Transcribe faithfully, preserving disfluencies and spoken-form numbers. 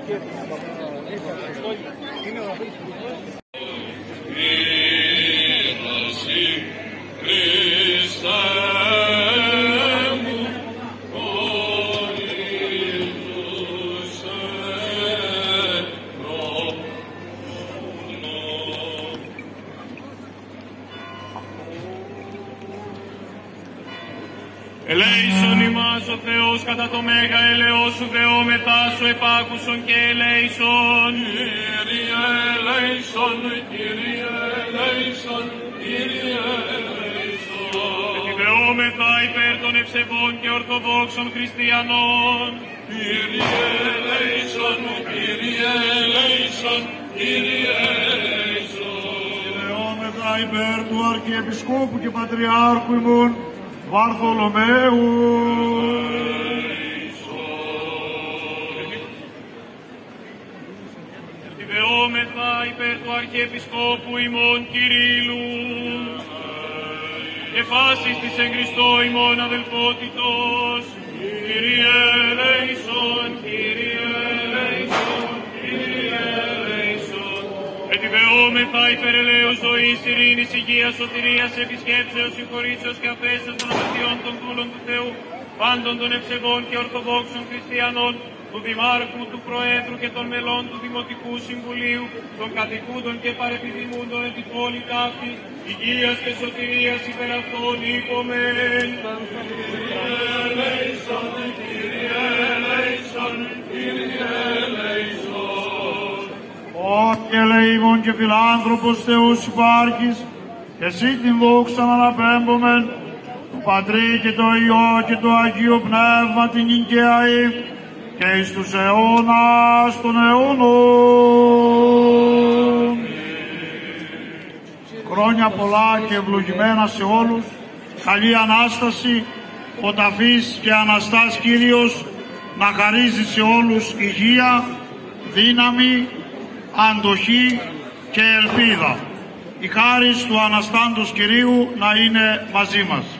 Ελέησον ημάς ο Θεός κατά το μέγα ελεός σου δεόμεθά σου επάκουσον και ελέησον. Κύριε ελέησον, Κύριε ελέησον, Κύριε ελέησον. Επιβεόμεθα υπέρ των ευσεβών και ορθοδόξων χριστιανών. Κύριε ελέησον, Κύριε ελέησον, Κύριε ελέησον. Επιβεόμεθα υπέρ του Αρχιεπισκόπου και Πατριάρχου ημών Βαρθολομαίου. Επιβεόμεθα υπέρ του Αρχιεπισκόπου ημών Κυρίλλου και φάσης της εν Χριστώ ημών αδελφότητος. Κύριε ελέησον, Κύριε ελέησον, Κύριε ελέησον. Επιβεόμεθα υπέρ ελέους ζωής, ειρήνης, υγείας, σωτηρίας, επισκέψεως, συγχωρήσεως και αφέσεως των αμαρτιών των δούλων του Θεού, πάντων των ευσεβών και ορθοδόξων χριστιανών, του Δημάρχου, του Προέδρου και των μελών του Δημοτικού Συμβουλίου, των κατοικούντων και παρεπιδημούντων εν τη πόλη ταύτη, υγείας και σωτηρίας υπέρ αυτών είπομεν. Κύριε ελέησον, Κύριε ελέησον, Κύριε ελέησον. Ω και ελεήμων και φιλάνθρωπος Θεός υπάρχεις, και εσύ την δόξα να αναπέμπομεν, του Πατρί και το Υιό και το Αγίο Πνεύμα την νικαίαη, και εις τους αιώνας των αιώνων. Χρόνια πολλά και ευλογημένα σε όλους, καλή Ανάσταση, ο ταφής και Αναστάς Κύριος να χαρίζει σε όλους υγεία, δύναμη, αντοχή και ελπίδα. Η χάρις του Αναστάντος Κυρίου να είναι μαζί μας.